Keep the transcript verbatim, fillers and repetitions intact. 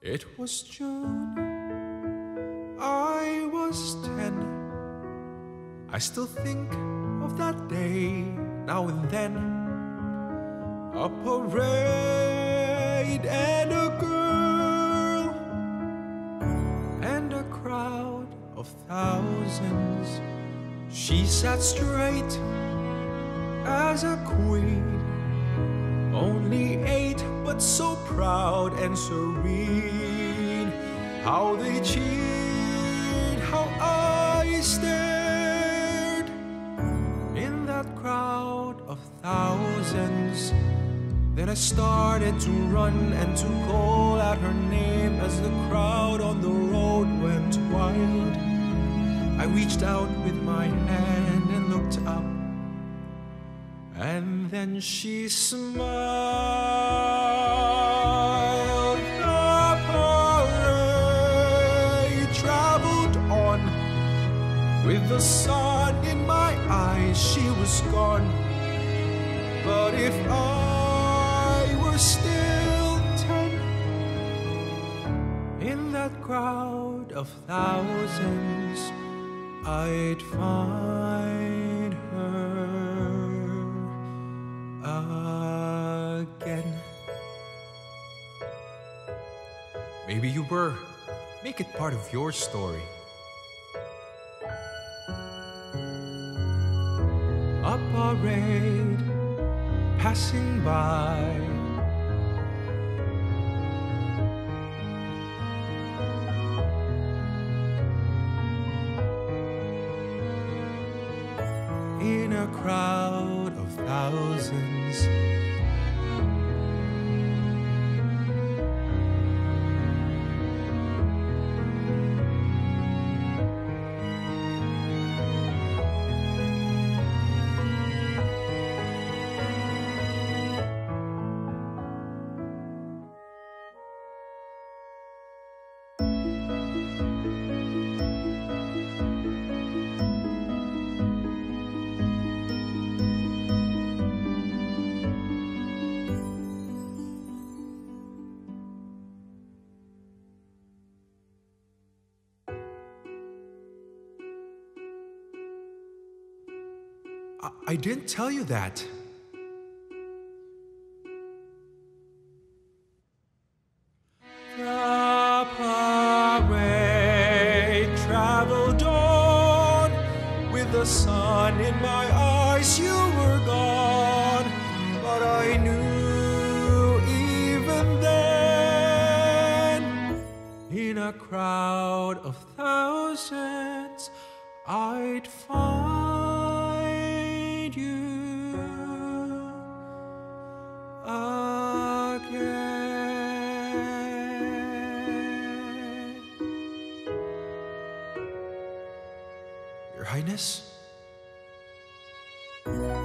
It was June, I was ten. I still think of that day now and then. A parade and a girl and a crowd of thousands. She sat straight as a queen, only eight but so proud and serene. How they cheered, how I stared in that crowd of thousands. Then I started to run and to call out her name as the crowd on the road went wild. I reached out with my hand and looked up, and then she smiled. The parade traveled on with the sun in my eyes. She was gone, but if I were still ten, in that crowd of thousands, I'd find her again. Maybe you were. Make it part of your story. A parade passing by, in a crowd of thousands. I didn't tell you that. The parade traveled on with the sun in my eyes. You were gone, but I knew even then, in a crowd of thousands, I'd find you again. Your Highness?